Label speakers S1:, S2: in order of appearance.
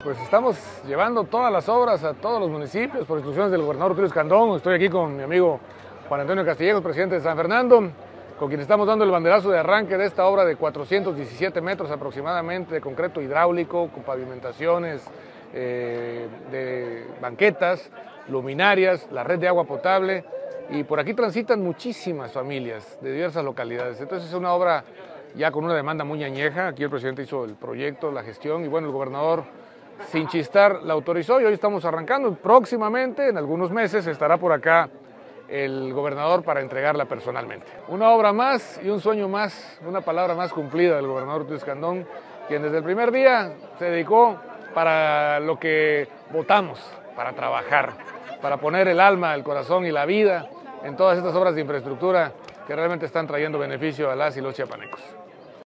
S1: Pues estamos llevando todas las obras a todos los municipios por instrucciones del gobernador Rutilio Escandón. Estoy aquí con mi amigo Juan Antonio Castillejos, presidente de San Fernando, con quien estamos dando el banderazo de arranque de esta obra de 417 metros aproximadamente de concreto hidráulico, con pavimentaciones, de banquetas, luminarias, la red de agua potable, y por aquí transitan muchísimas familias de diversas localidades. Entonces es una obra ya con una demanda muy añeja. Aquí el presidente hizo el proyecto, la gestión, y bueno, el gobernador sin chistar la autorizó y hoy estamos arrancando. Próximamente, en algunos meses, estará por acá el gobernador para entregarla personalmente. Una obra más y un sueño más, una palabra más cumplida del gobernador Rutilio Escandón, quien desde el primer día se dedicó para lo que votamos, para trabajar, para poner el alma, el corazón y la vida en todas estas obras de infraestructura que realmente están trayendo beneficio a las y los chiapanecos.